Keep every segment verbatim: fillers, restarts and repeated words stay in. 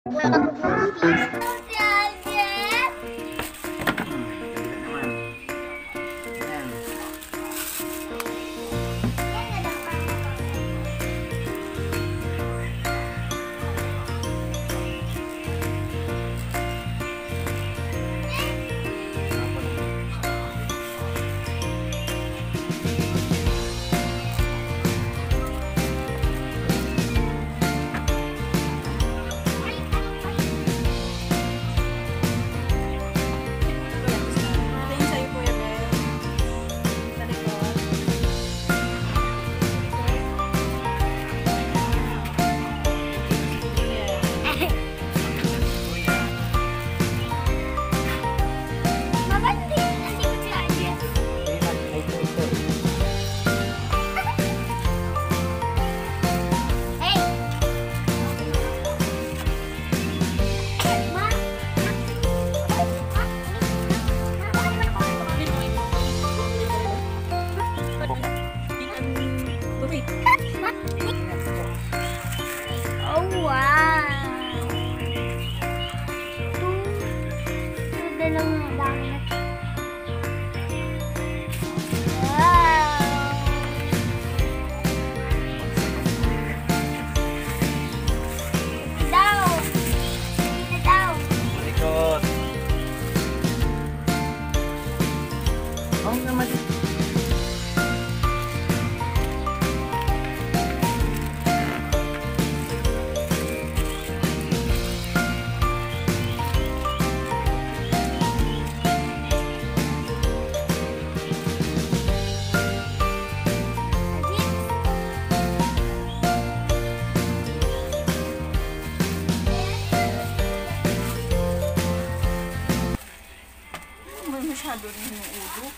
Masyado rin yung ulo.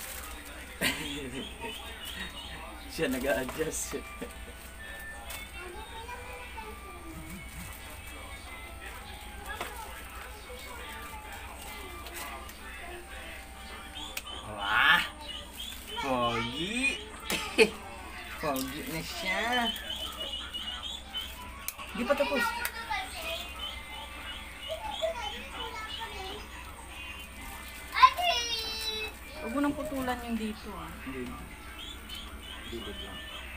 Siya nag-a-adjust. Wah! Pogi! Pogi na siya. Di pa tapos. Huwag mo nang putulan yung dito ah. Hindi. Dito lang.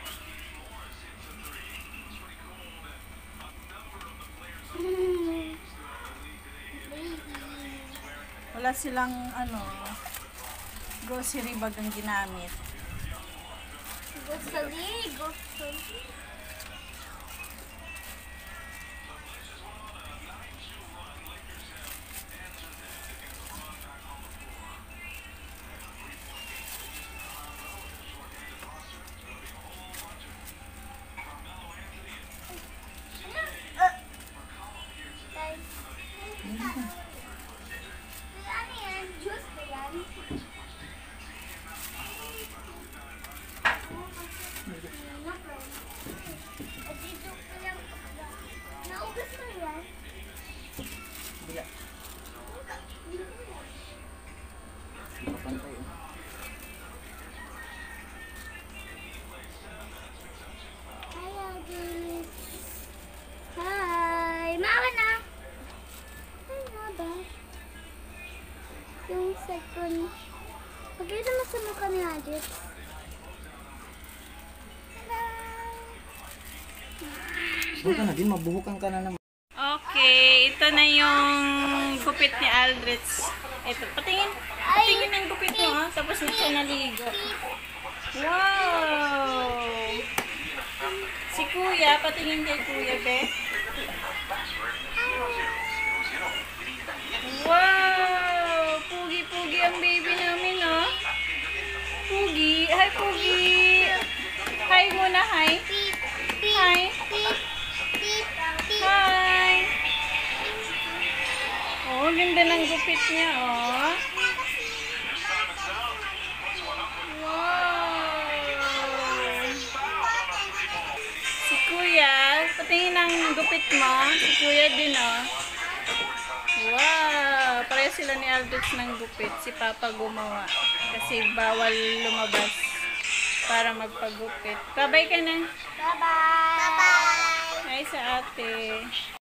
Wala silang ano, grocery bag ang ginamit. Grocery, grocery. Bila. Papantay. Hi! Mama na! Ay, nga ba? Yung second... Pagkita mo sa mukha ni Adit. Bukan na din, mabuhukan ka na naman. Okay, ito na yung gupit ni Aldrich. Ito, patingin. Patingin ng gupit mo ha. Tapos na siya naligo. Wow! Si Kuya, patingin kay Kuya, be. Wow! Pugi-pugi ang baby namin, ha? Pugi. Hi, Pugi. Hi muna, hi. Hi. Hi. Oh, ganda ng gupit niya, oh. Wow. Si Kuya, patingin ang gupit mo. Si Kuya din, oh. Wow. Pareho sila ni Aldrich ng gupit. Si Papa gumawa. Kasi bawal lumabas para magpagupit. Bye-bye ka na. Bye-bye! Bye-bye! Hi sa ate.